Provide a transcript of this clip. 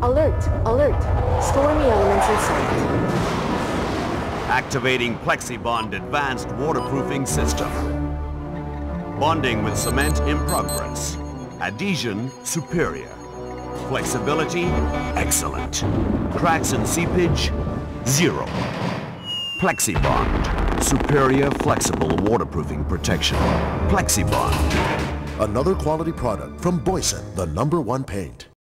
Alert! Alert! Stormy elements in sight. Activating Plexibond Advanced Waterproofing System. Bonding with cement in progress. Adhesion superior. Flexibility excellent. Cracks and seepage zero. Plexibond. Superior flexible waterproofing protection. Plexibond. Another quality product from BOYSEN, the #1 paint.